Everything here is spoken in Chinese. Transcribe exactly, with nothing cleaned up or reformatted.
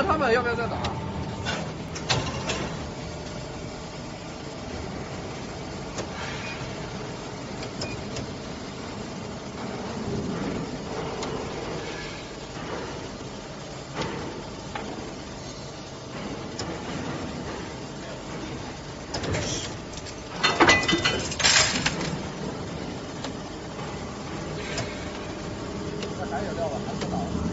问他们要不要再打。还有料吧，还不倒。